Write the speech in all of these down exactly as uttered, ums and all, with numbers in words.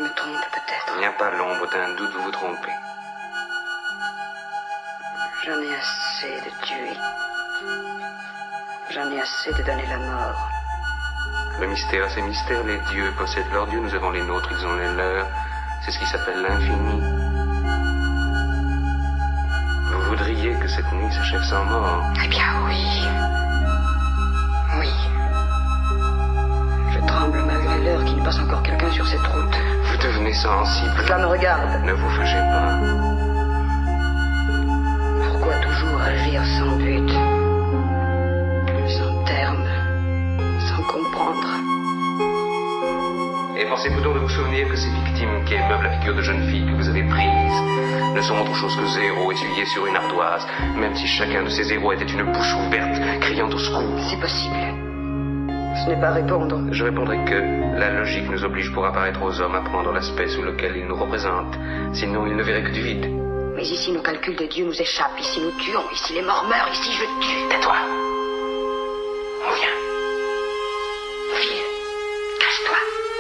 Je me trompe peut-être. Il n'y a pas l'ombre d'un doute, vous vous trompez. J'en ai assez de tuer. J'en ai assez de donner la mort. Le mystère, c'est mystère. Les dieux possèdent leurs dieux, nous avons les nôtres, ils ont les leurs. C'est ce qui s'appelle l'infini. Vous voudriez que cette nuit s'achève sans mort? Eh bien oui. Oui. Je tremble malgré l'heure qu'il passe encore quelqu'un sur cette route. Vous devenez sensible. Cela me regarde. Ne vous fâchez pas. Pourquoi toujours agir sans but, sans terme, sans comprendre? Et pensez-vous donc de vous souvenir que ces victimes qui émeuvent la figure de jeune fille que vous avez prise ne sont autre chose que zéros essuyés sur une ardoise, même si chacun de ces zéros était une bouche ouverte, criant au secours? C'est possible. Ce n'est pas répondre. Je répondrai que la logique nous oblige pour apparaître aux hommes à prendre l'aspect sous lequel ils nous représentent. Sinon, ils ne verraient que du vide. Mais ici, nos calculs de Dieu nous échappent. Ici, nous tuons. Ici, les morts meurent. Ici, je tue. Tais-toi. On vient. File. Cache-toi.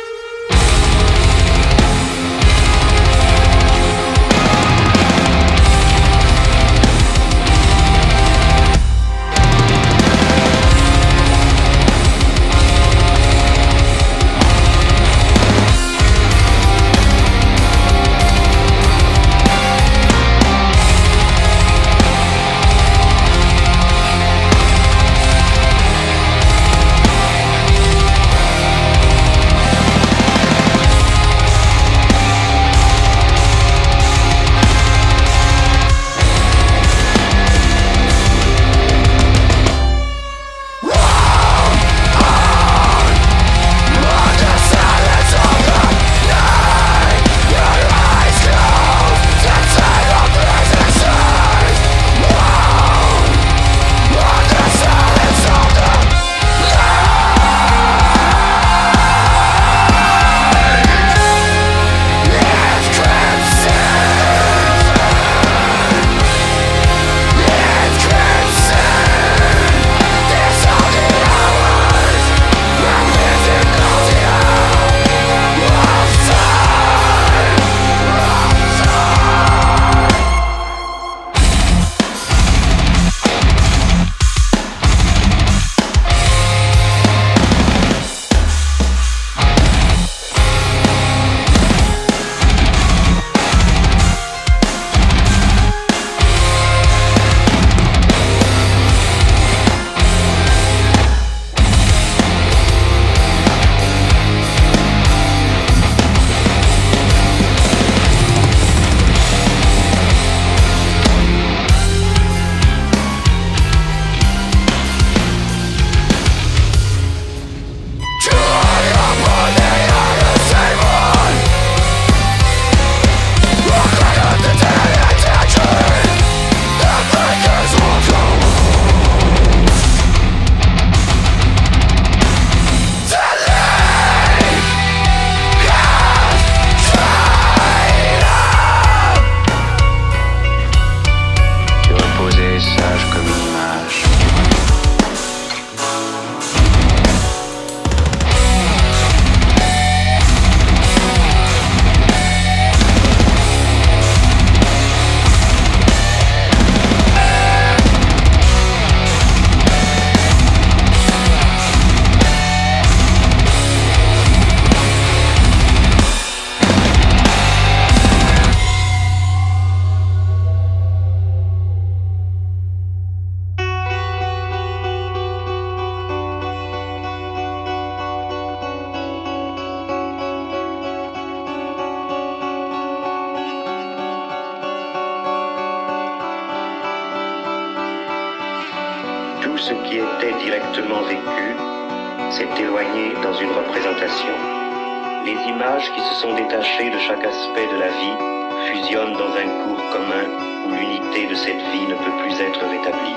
ce qui était directement vécu s'est éloigné dans une représentation. Les images qui se sont détachées de chaque aspect de la vie fusionnent dans un cours commun où l'unité de cette vie ne peut plus être rétablie.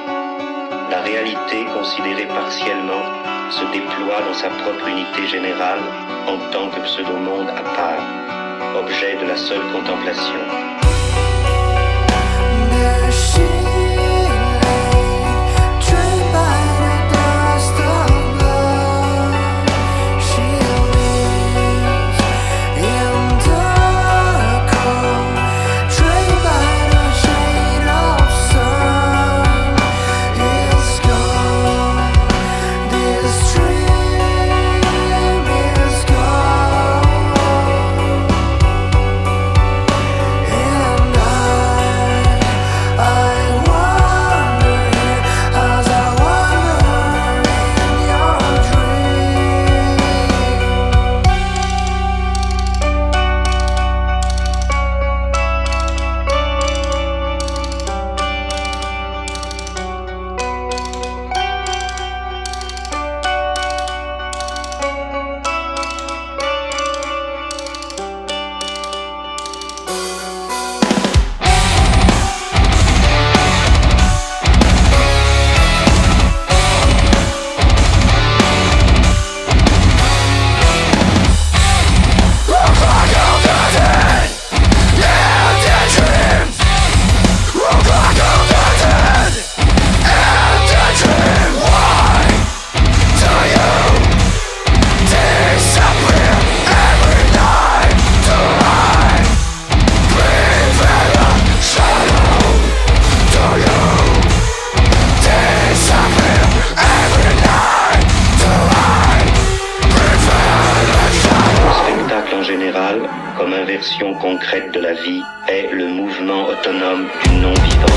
La réalité, considérée partiellement, se déploie dans sa propre unité générale en tant que pseudo-monde à part, objet de la seule contemplation. She lives in the expression concrète de la vie est le mouvement autonome du non-vivant.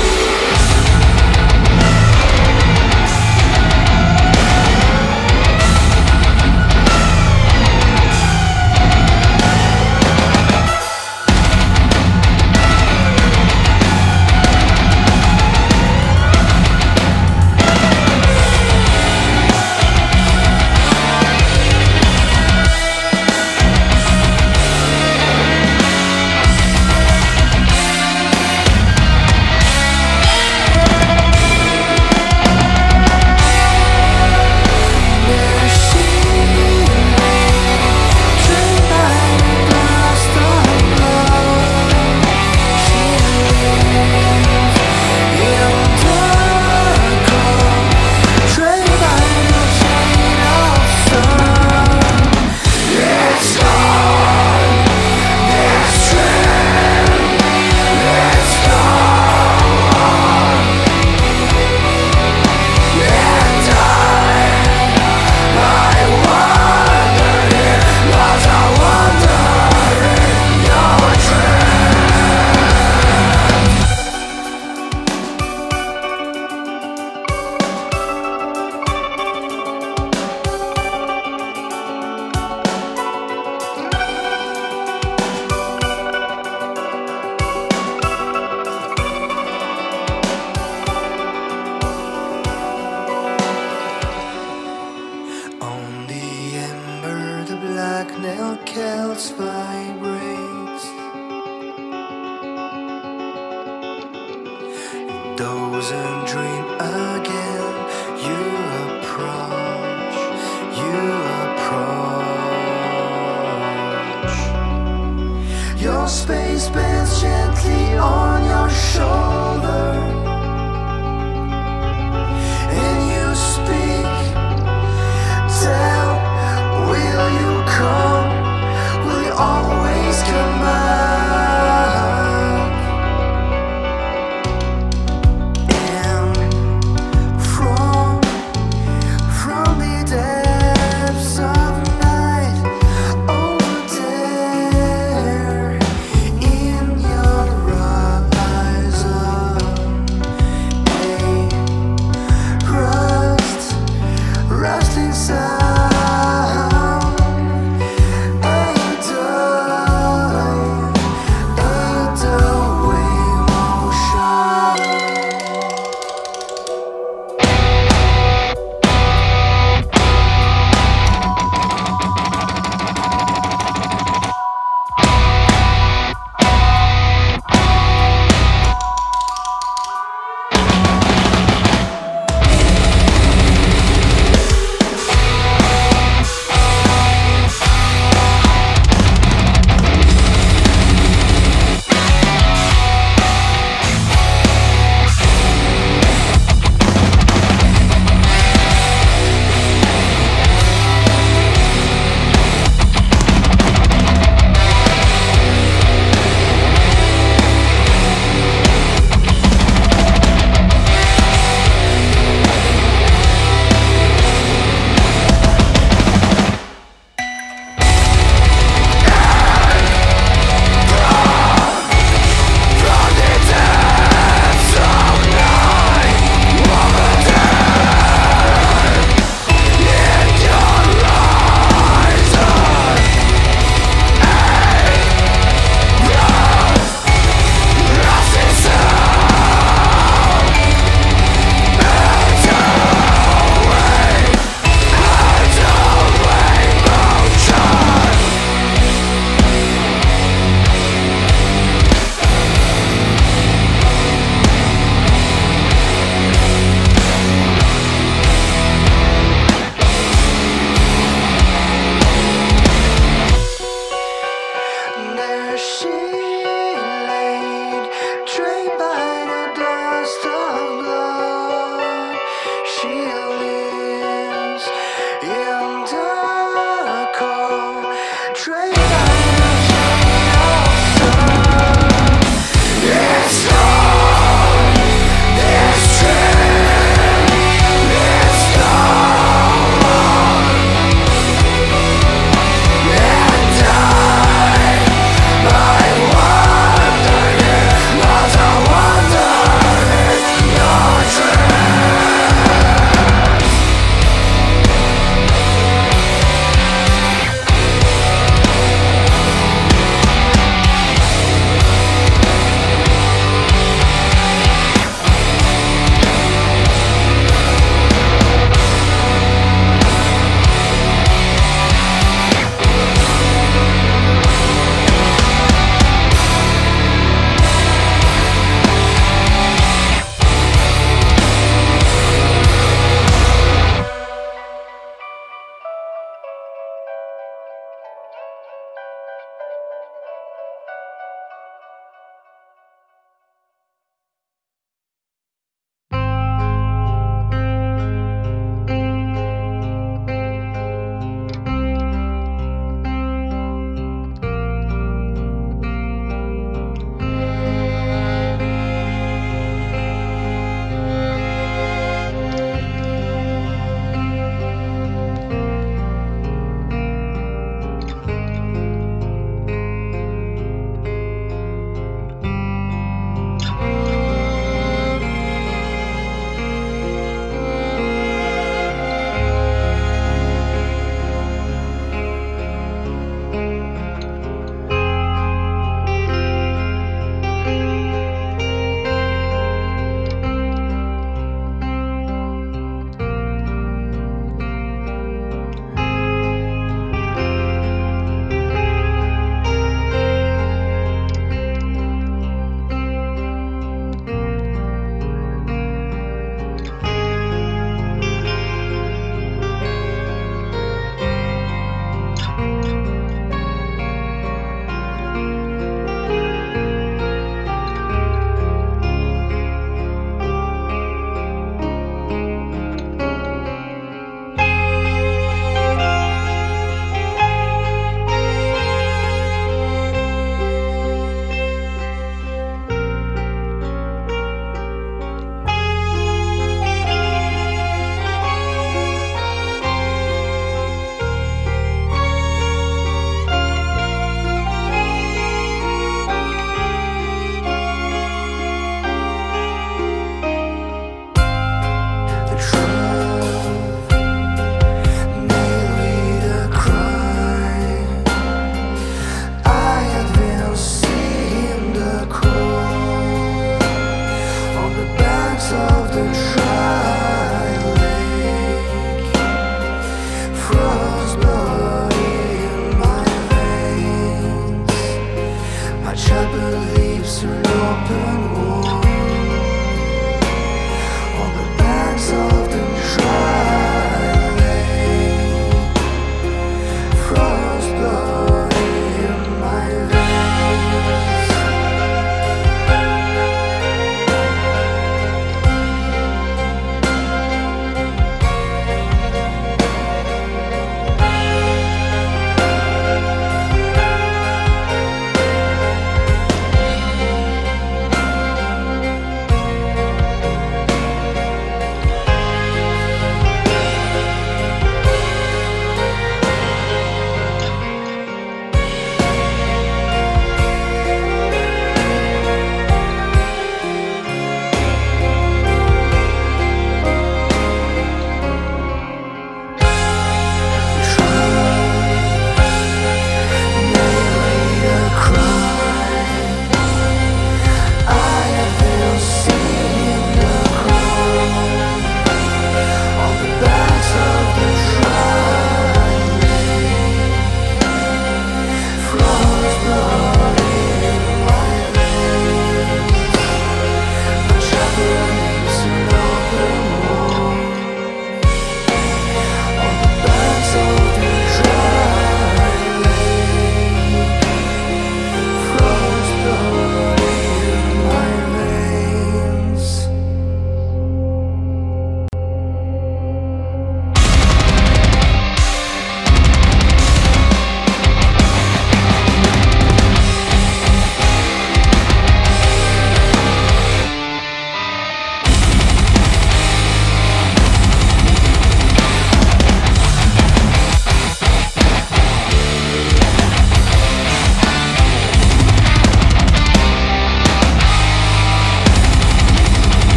There in your eyes.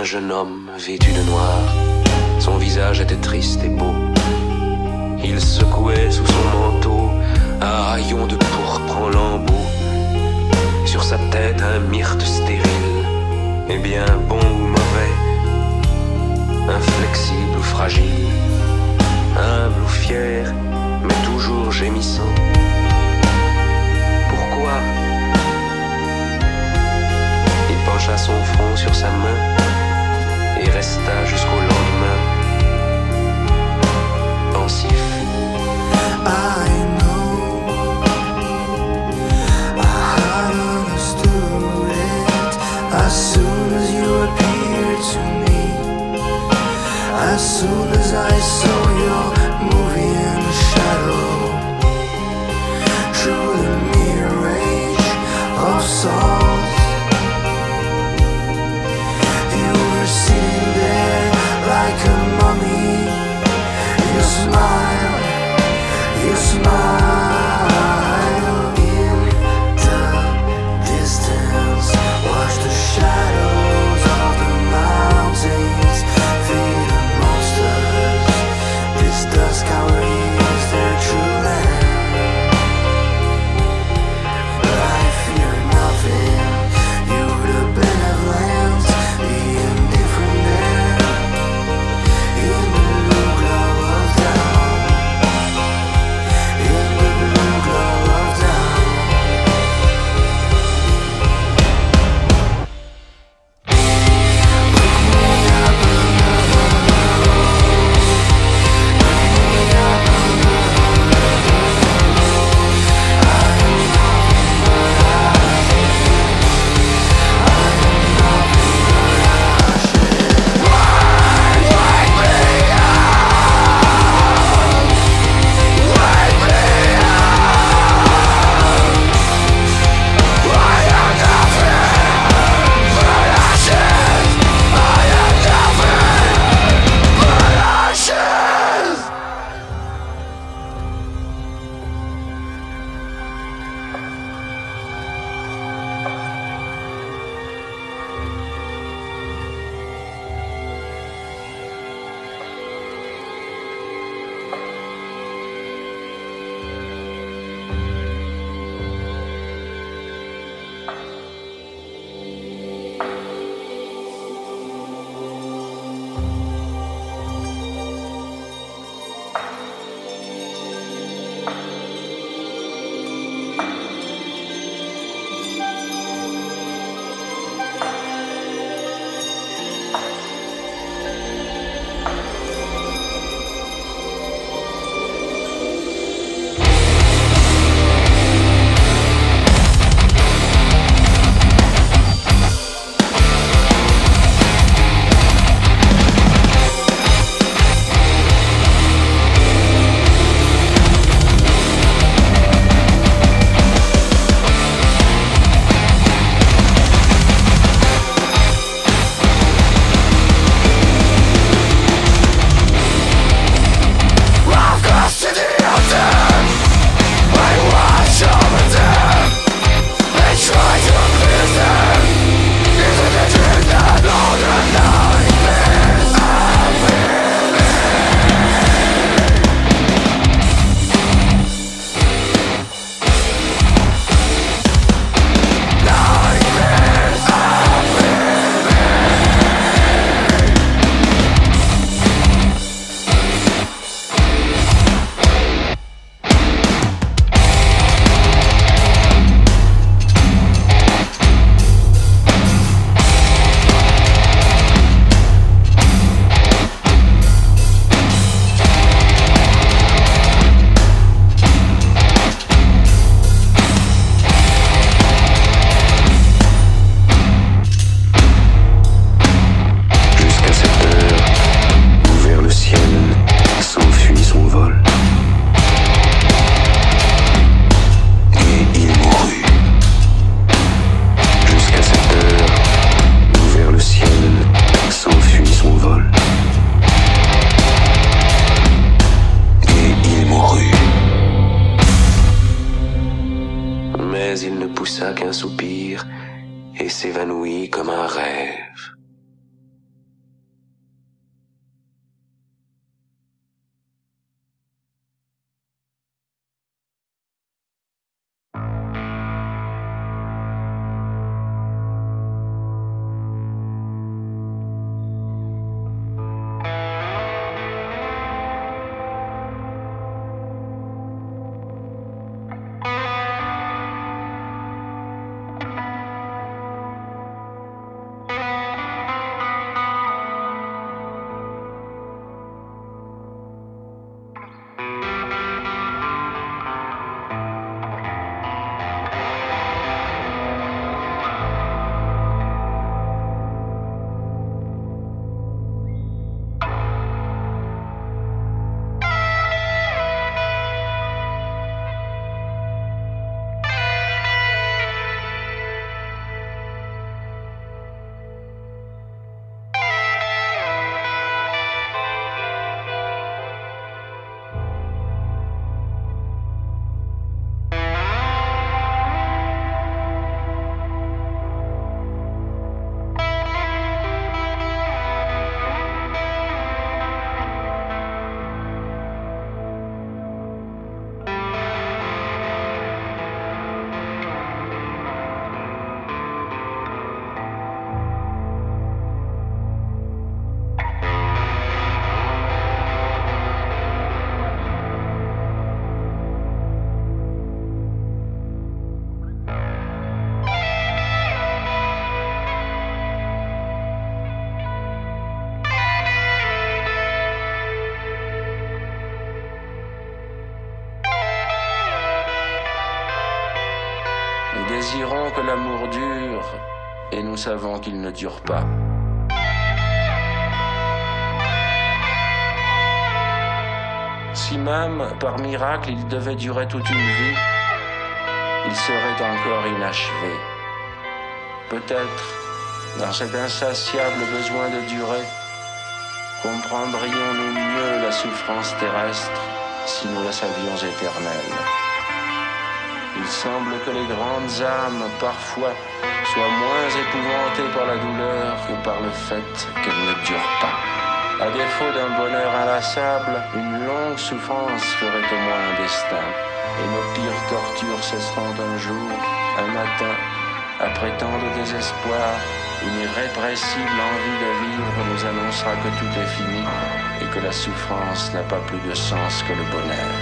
un jeune homme vêtu de noir. Son visage était triste et beau. Il secouait sous son manteau un rayon de pourpre en lambeaux. Sur sa tête un myrte stérile, et bien bon ou mauvais, inflexible ou fragile, humble ou fier, mais toujours gémissant. Pourquoi? Il pencha son front sur sa main et resta jusqu'au lendemain, pensif. I know I had understood it as soon as you appeared to me, as soon as I saw your movie in the shadow, through the mirage of souls. You were sitting there like a mummy. Your smile, your smile in the distance. Watch the shadows of the mountains feed the monsters. This dust covers their true land. But I fear nothing. You the benevolent, the indifferent there. In the blue glow of dawn, in the blue glow of dawn. Look me up under the rose. Look me up under the rose. I am nothing but ashes. I am nothing but ashes. Wake me up. Wake me up. I am nothing but ashes. I am nothing but ashes. Walk us to the ocean. I watch over them. They try to pierce them. Into the dream that all the nightmares are nightmares are Jusqu'à cette heure, où vers le ciel s'enfuit son vol. Et il mourut. Jusqu'à cette heure, où vers le ciel s'enfuit son vol. Et il mourut. Mais il ne poussa qu'un soupir et s'évanouit comme un rêve. désirons que l'amour dure, et nous savons qu'il ne dure pas. Si même, par miracle, il devait durer toute une vie, il serait encore inachevé. Peut-être, dans cet insatiable besoin de durer, comprendrions-nous mieux la souffrance terrestre si nous la savions éternelle. Il semble que les grandes âmes, parfois, soient moins épouvantées par la douleur que par le fait qu'elle ne dure pas. À défaut d'un bonheur inlassable, une longue souffrance ferait au moins un destin. Et nos pires tortures cesseront un jour, un matin, après tant de désespoir, une irrépressible envie de vivre nous annoncera que tout est fini et que la souffrance n'a pas plus de sens que le bonheur.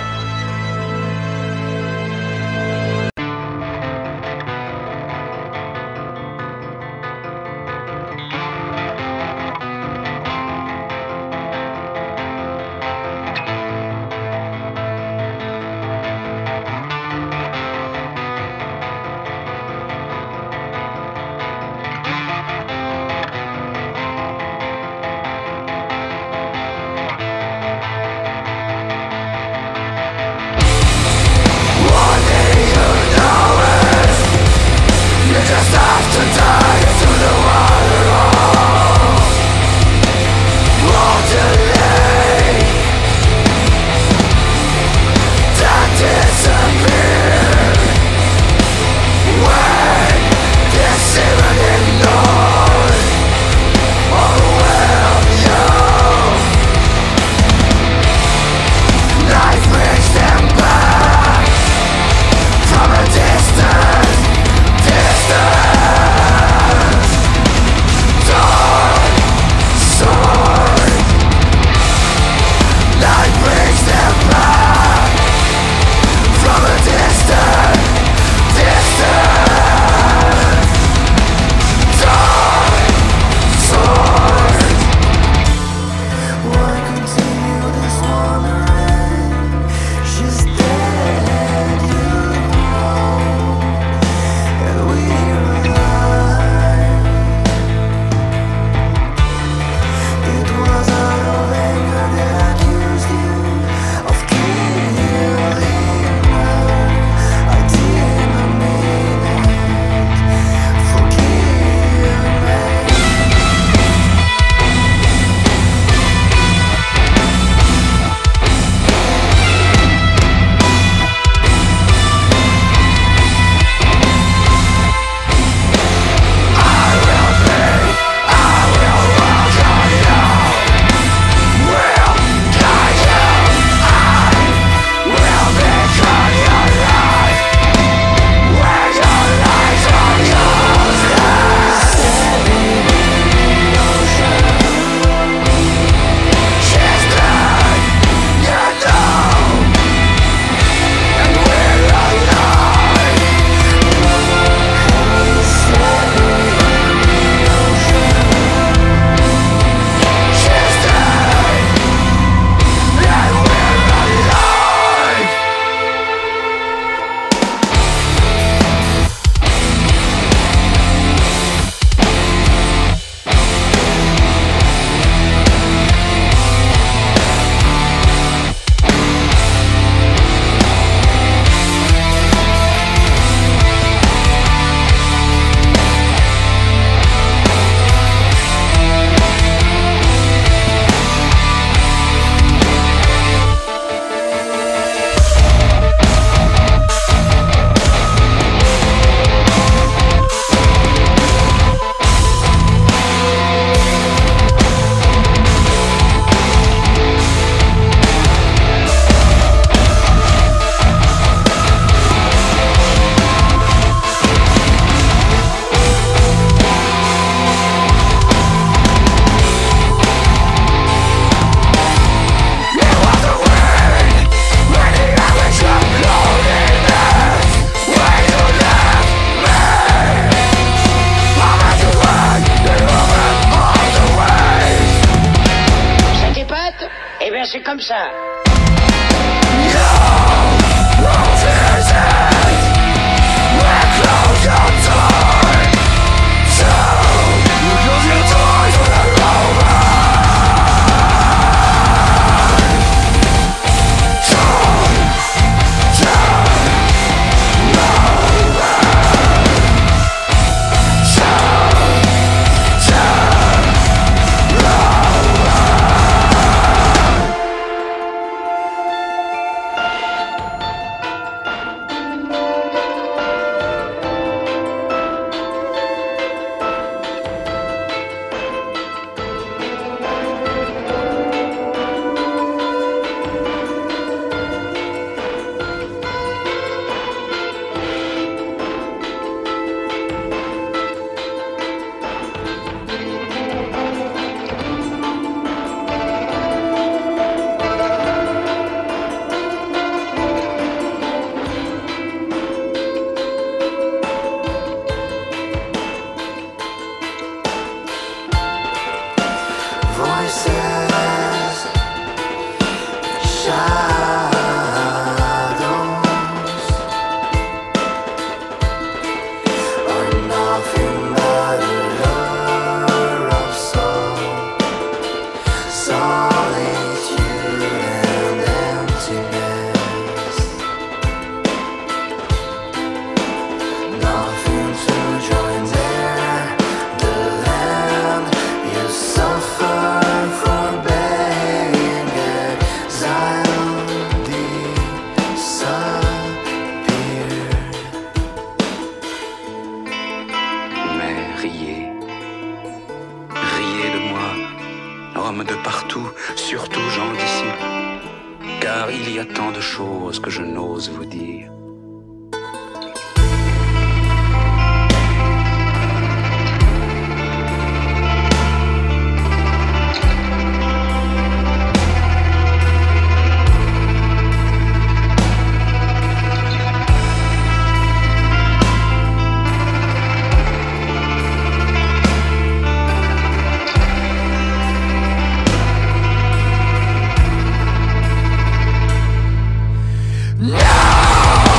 c'est comme ça. No, we're closer. hommes de partout, surtout gens d'ici. Car il y a tant de choses que je n'ose vous dire. No!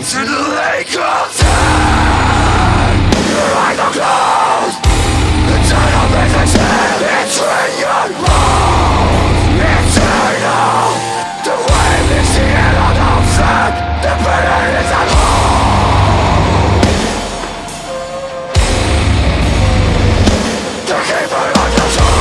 into the lake of time. Your eyes are closed. The tunnel makes a between your bones. Eternal. The wave is the end of the fact. The burden is at home. The keeper of the soul.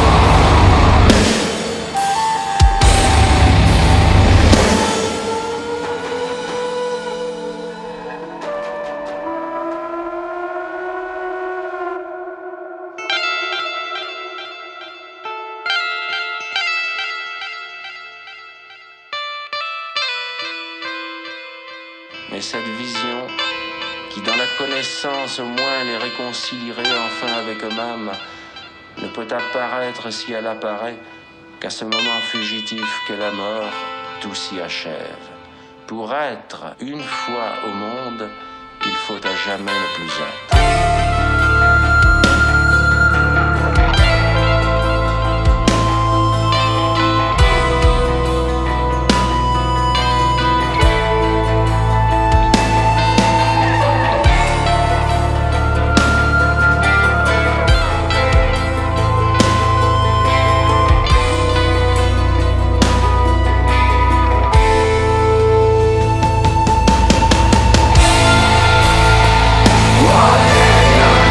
Mais cette vision, qui dans la connaissance au moins les réconcilierait enfin avec eux-mêmes, ne peut apparaître si elle apparaît qu'à ce moment fugitif qu'est la mort, tout s'y achève. Pour être une fois au monde, il faut à jamais ne plus être. What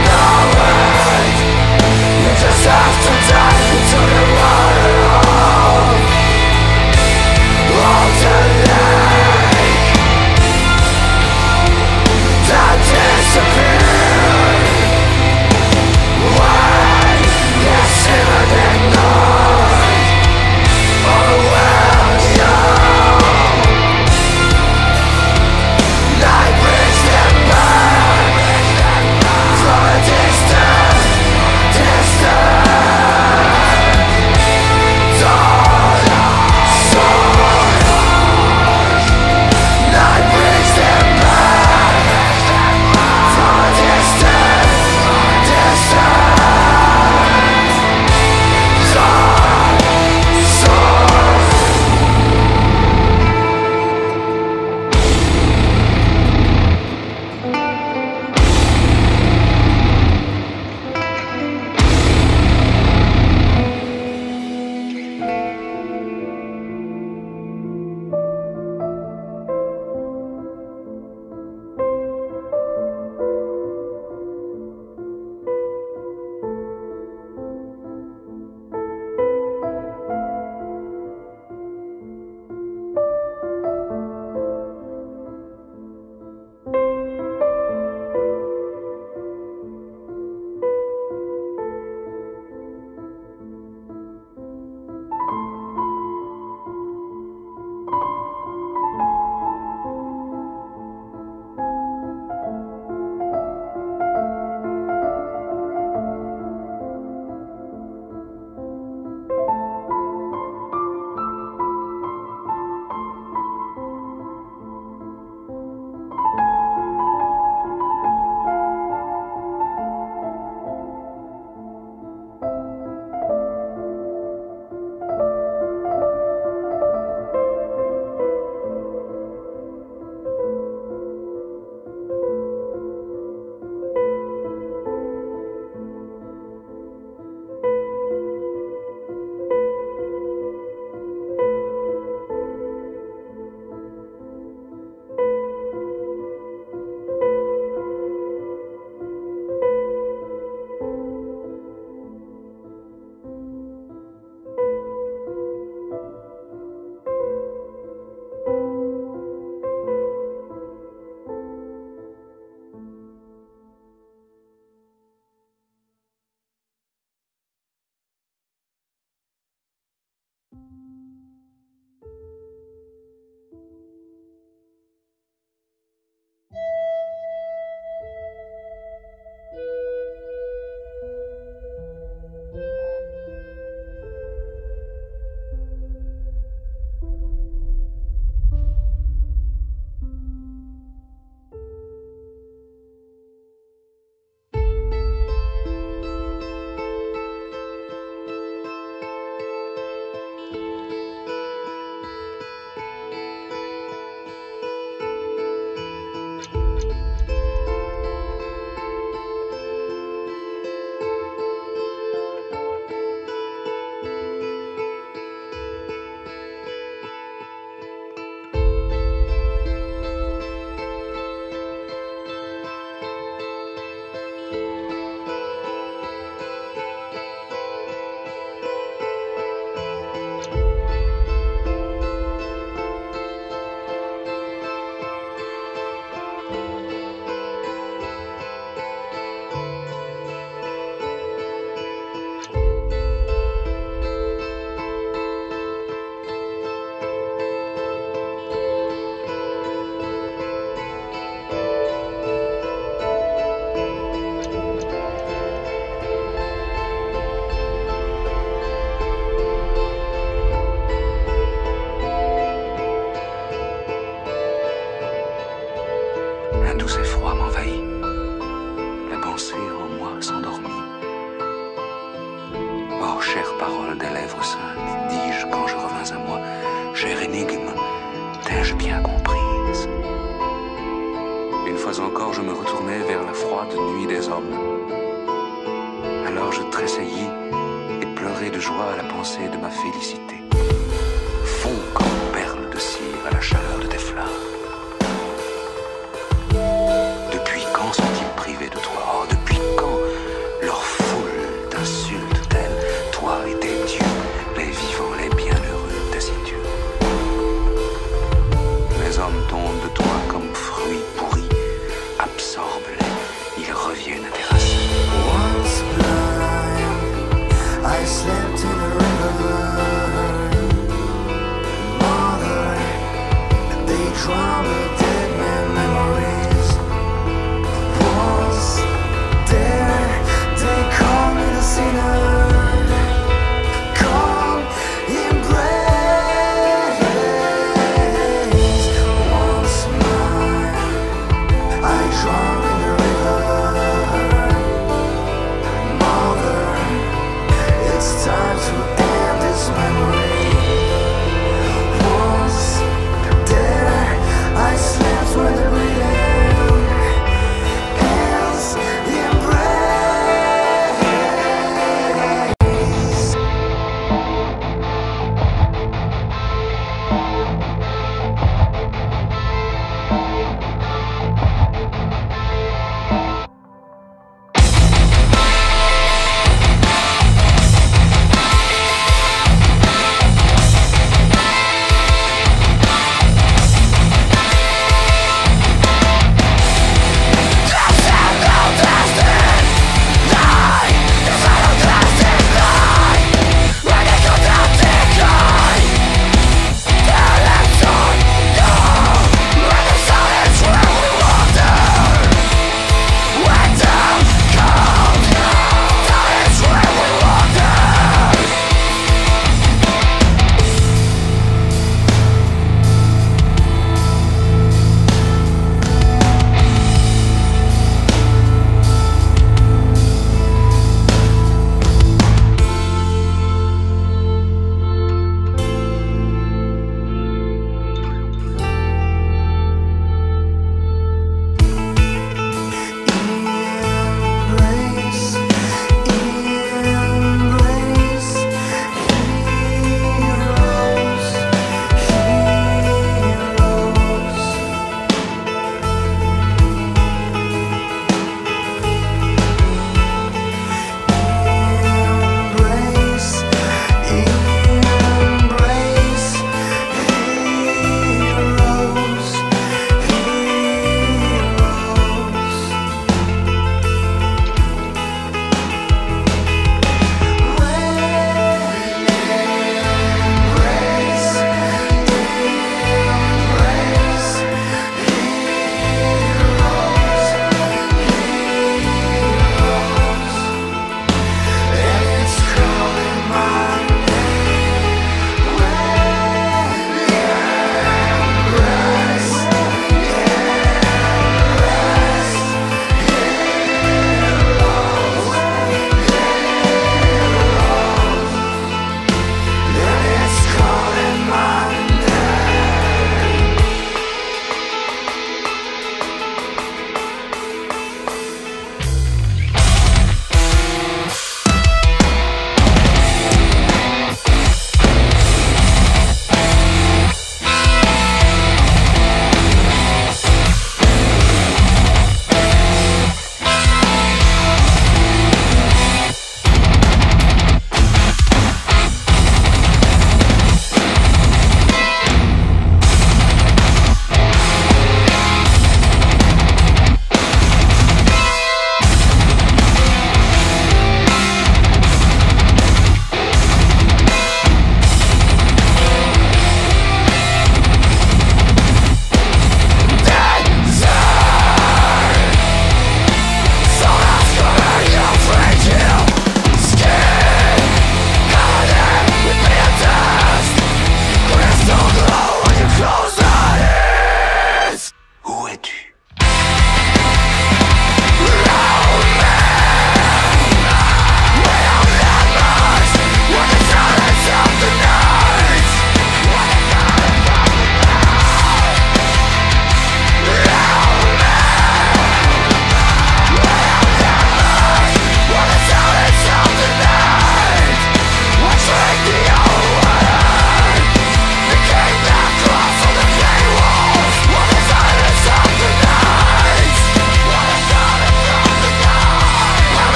Un doux effroi m'envahit. La pensée en moi s'endormit. Oh, chère parole des lèvres saintes, dis-je quand je revins à moi, chère énigme, t'ai-je bien comprise? Une fois encore, je me retournai vers la froide nuit des hommes. Alors je tressaillis et pleurai de joie à la pensée de ma félicité. Fond comme perle de cire à la chaleur de tes flammes. Depuis quand sont-ils privés de toi? Oh, depuis quand leur foule t'insulte-t-elle, toi et tes dieux, les vivants, les bienheureux taciturnes? Les hommes tombent de toi comme fruits pourris, absorbe-les, ils reviennent à tes racines. Once blind, I slept in a river. Mother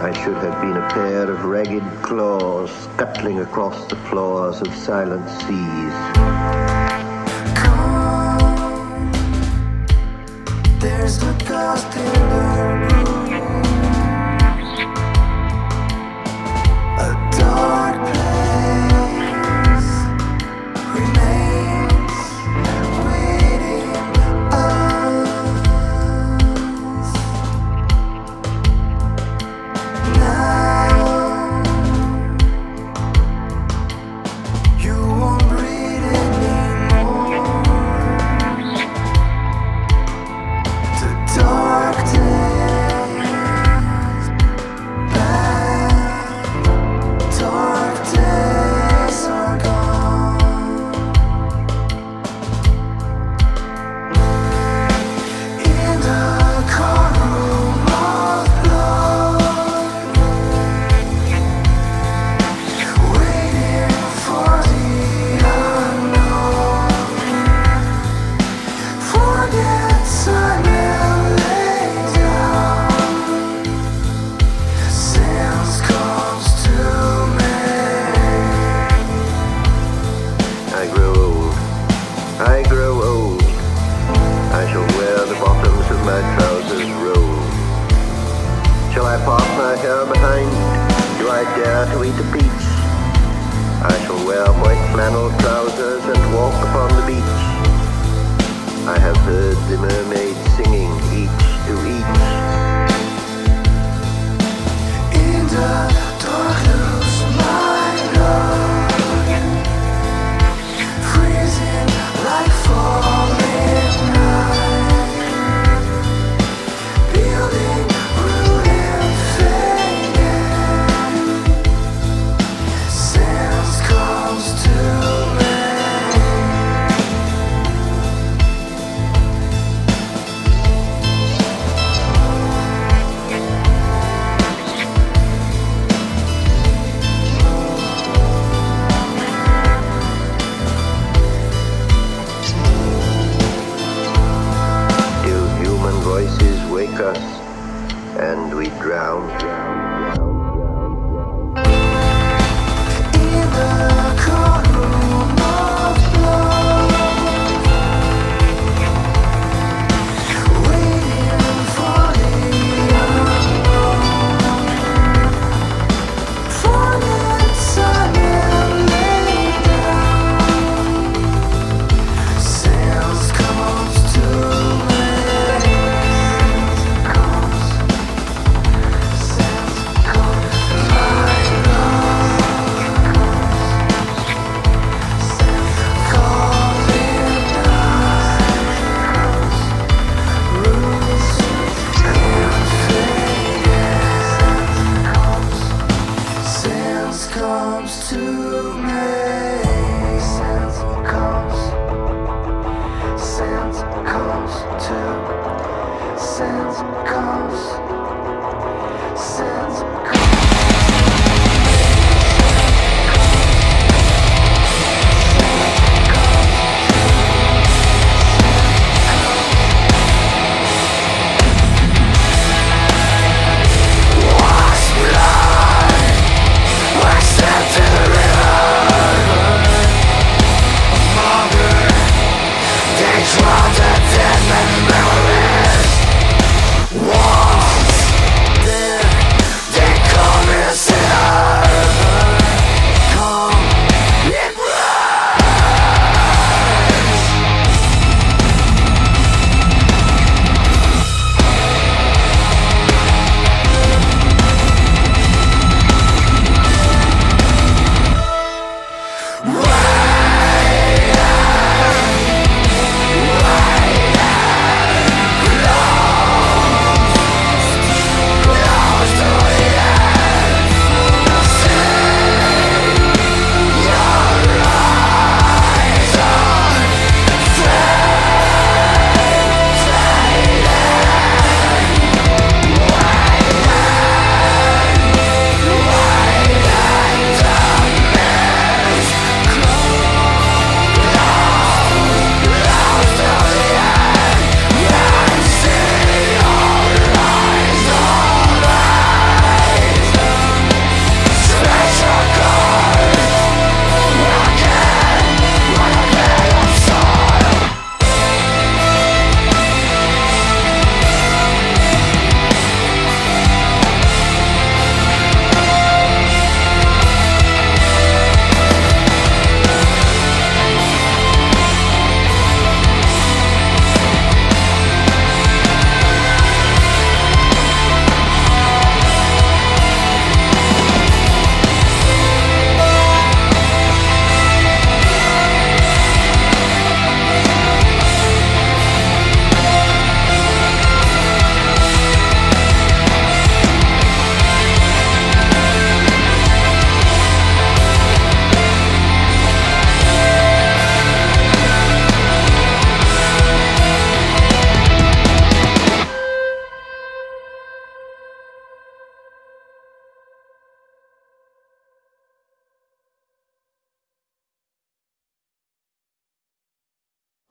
I should have been a pair of ragged claws scuttling across the floors of silent seas. Come, there's no dust in the room. A dark place remains waiting us. Now you won't breathe anymore. The dark days back, dark days are gone. In the courtroom of blood, waiting for the unknown. Forget time and lay down. Sense comes to me. I grow old. I grow old. I shall wear the bottoms of my trousers rolled. Shall I part my hair behind? Do I dare to eat a peach? I shall wear white flannel trousers and walk upon the beach. I have heard the mermaids singing each to each. In the darkness, my blood freezing like falling night, building, rooted, fading. Sense comes to me. Do human voices wake us and we drown? In the courtroom of blood, waiting for the unknown. Forget time and lay down. Sense comes to me. Comes, sense comes. My love comes. Sense calling night. Roots and fading. Sense comes to me. Sense comes. Sense comes to. Sense comes. Sense comes. Wash blood, wash them to the river. Mother, they drown the dead men memories. Once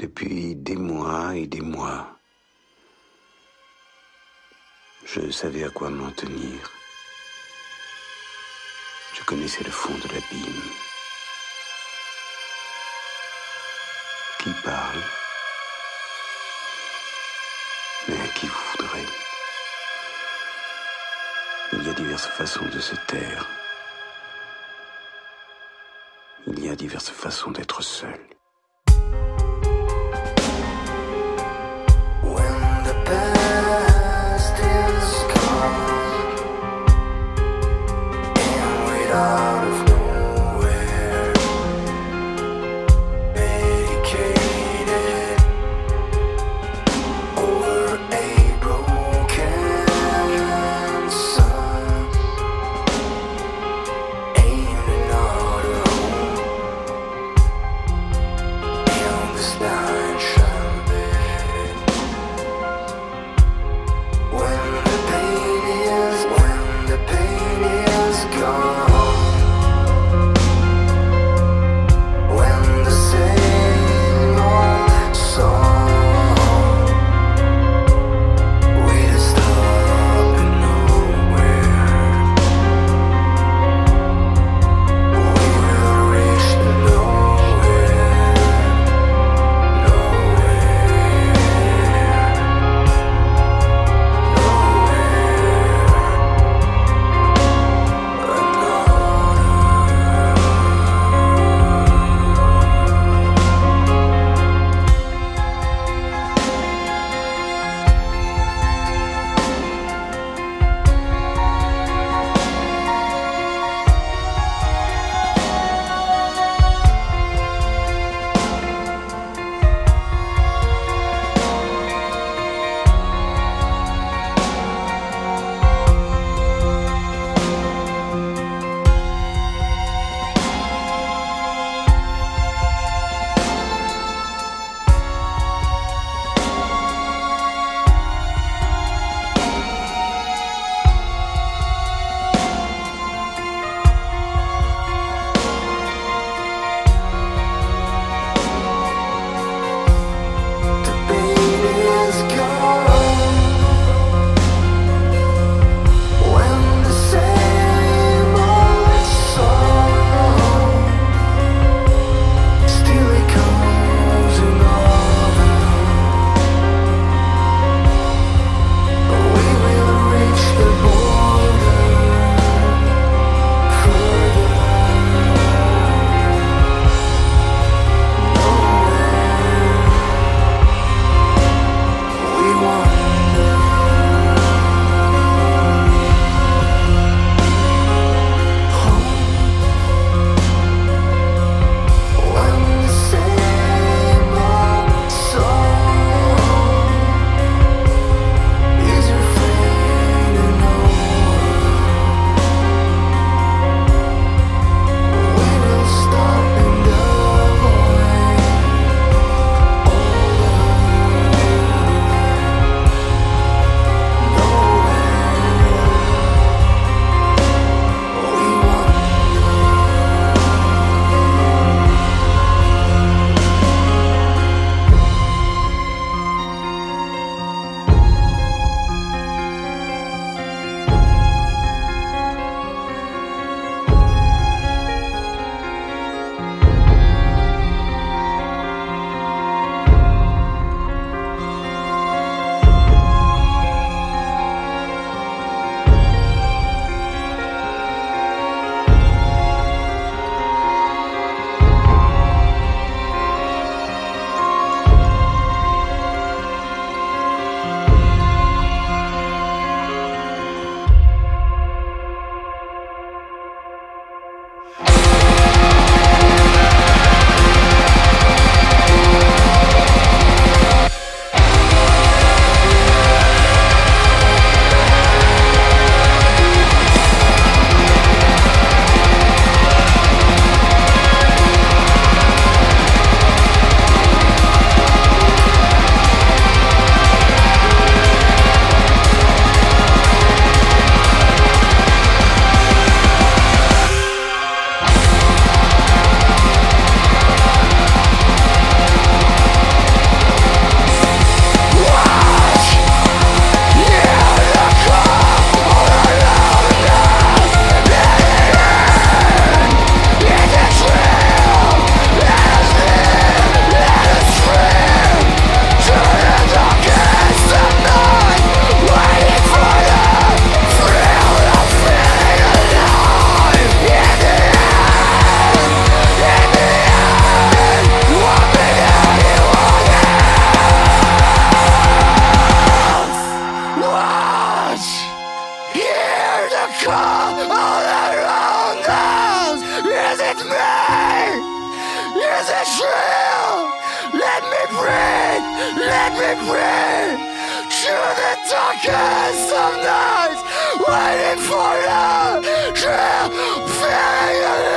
Depuis des mois et des mois, je savais à quoi m'en tenir. Je connaissais le fond de l'abîme. Qui parle? Mais à qui vous voudrez? Il y a diverses façons de se taire. Il y a diverses façons d'être seul. When the past is gone and we're out of nowhere, medicated over a broken sun, aimed another home in this night shine bed. When the pain is, when the pain is gone, when the same old song, we just stop in nowhere. We will reach the nowhere, nowhere, the pain is gone. When the same old song still echoes in over, we will reach the border further. We wonder when the same old song is fading over. We will stop in the void. me free to the darkest of nights, waiting for you, feeling